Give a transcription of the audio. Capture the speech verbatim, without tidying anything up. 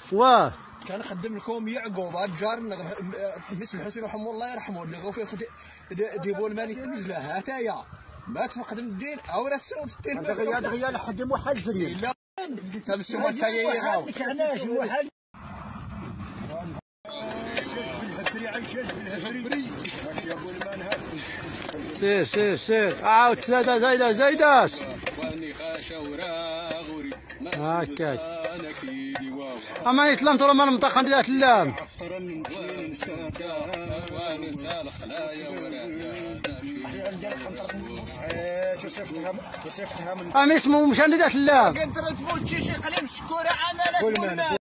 واه كنخدم لكم يعقوب هاد جارنا مثل الحسين رحمه الله يرحمه اللي غوفي خد ديبو الملك نجله هاتايا ما تفقد الدين او راه تسوت الدين دغيا دغيا نحكم واحد زين لا تمشي تايا غاو علاش واحد سير سير سير عاود زايده زايده زايداس هكاك اما يتلم ترى من المنطقه ديال اللام امي اسمه مشان ديال اللام